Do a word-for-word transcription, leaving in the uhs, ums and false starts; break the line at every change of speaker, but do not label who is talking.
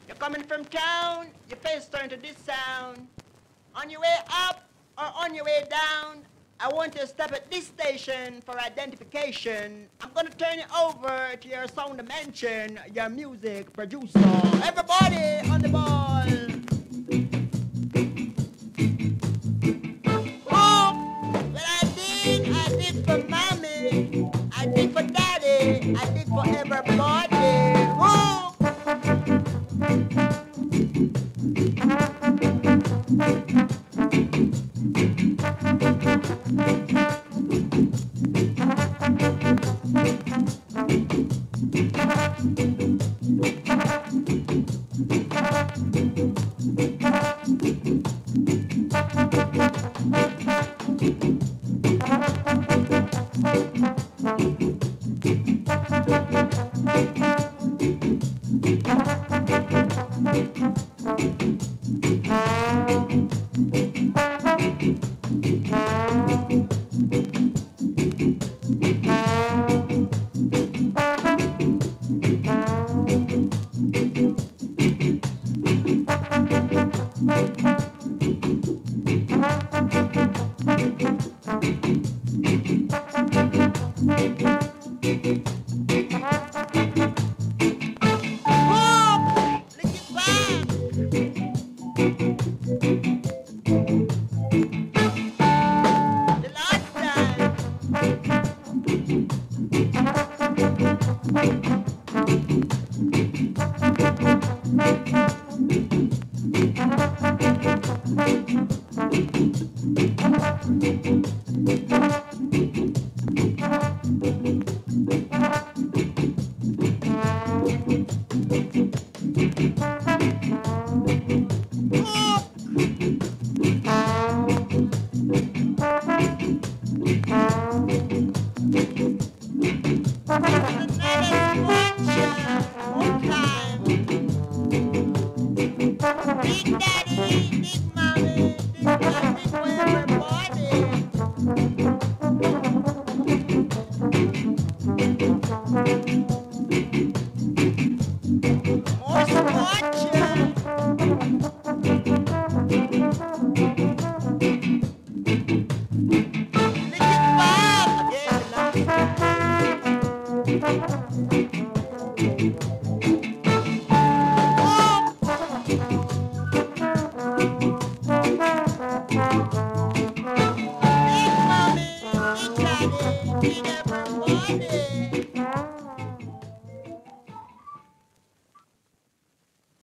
You're coming from town, your face turn to this sound. On your way up or on your way down, I want you to stop at this station for identification. I'm gonna turn you over to your sound dimension, your music producer. Everybody on the ball. Oh, what I did, I did for mommy, I did for daddy, I did for everybody. Oh. Thank you.